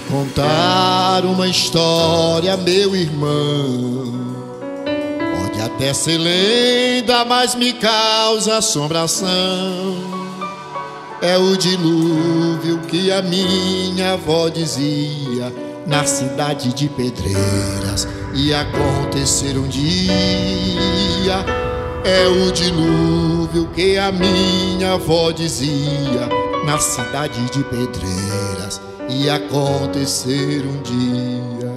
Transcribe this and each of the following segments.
contar uma história, meu irmão. Pode até ser lenda, mas me causa assombração. É o dilúvio que a minha avó dizia na cidade de Pedreiras ia acontecer um dia. É o dilúvio que a minha avó dizia na cidade de Pedreiras ia acontecer um dia.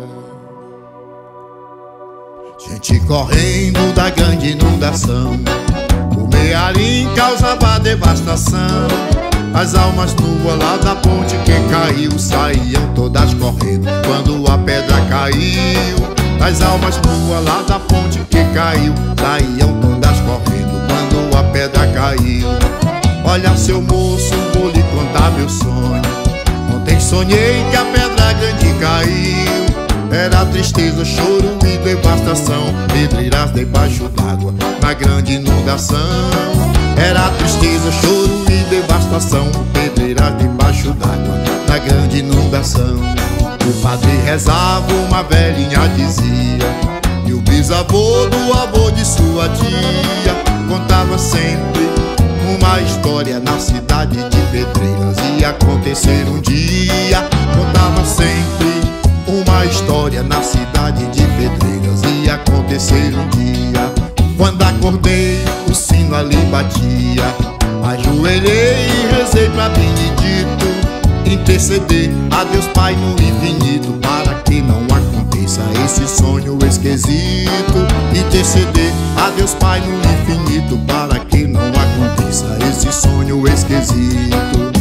Gente correndo da grande inundação, o mearim causava devastação. As almas nuas lá da ponte que caiu saíam todas correndo quando a pedra caiu. As almas nuas lá da ponte que caiu saíam todas correndo quando a pedra caiu. Olha, seu moço, vou lhe contar meu sonho. Ontem sonhei que a pedra grande caiu. Era tristeza, choro e devastação, Pedreiras debaixo d'água na grande inundação. Era tristeza, choro e devastação, Pedreiras debaixo d'água na grande inundação. O padre rezava, uma velhinha dizia, e o bisavô do avô de sua tia contava sempre uma história na cidade de Pedreiras ia acontecer um dia. Contava sempre uma história na cidade de Pedreiras ia acontecer um dia. Quando acordei, o sino ali batia, ajoelhei e rezei pra Benedito interceder a Deus Pai no infinito para que não aconteça esse sonho esquisito. Interceder a Deus Pai no infinito para que não aconteça esse sonho esquisito.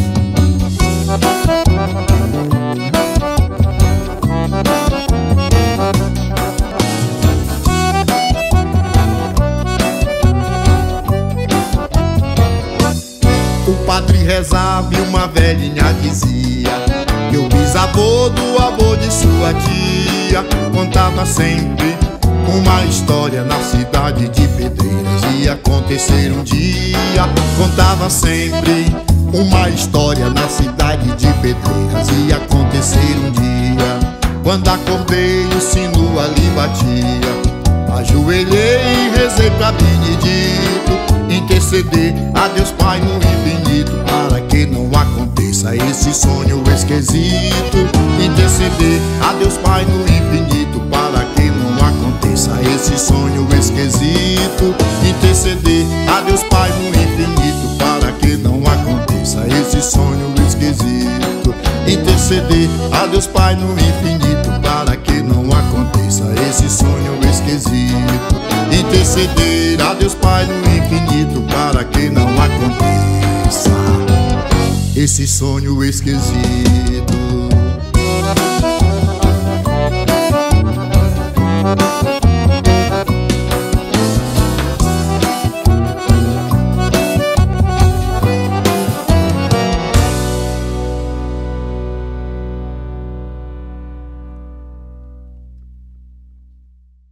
O padre rezava e uma velhinha dizia, que o bisavô do avô de sua tia contava sempre uma história na cidade de Pedreiras ia acontecer um dia. Contava sempre uma história na cidade de Pedreiras ia acontecer um dia. Quando acordei, o sino ali batia, ajoelhei e rezei pra Benedito interceder a Deus Pai no infinito para que não aconteça esse sonho esquisito. Interceder a Deus Pai no infinito para que não aconteça esse sonho esquisito. Interceder a Deus Pai no infinito para que não aconteça esse sonho esquisito. Interceder a Deus Pai no infinito para que não aconteça esse sonho esquisito. Interceder a Deus Pai no infinito para que não aconteça esse sonho esquisito.